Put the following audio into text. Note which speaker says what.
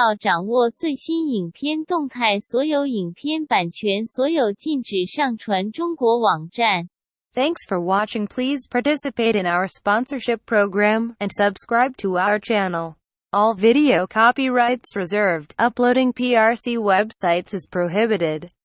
Speaker 1: 道掌握最新影片动态，所有影片版权所有禁止上传中国网站。
Speaker 2: Thanks for watching. Please participate in our sponsorship program, and subscribe to our channel. All video copyrights reserved. Uploading PRC websites is prohibited.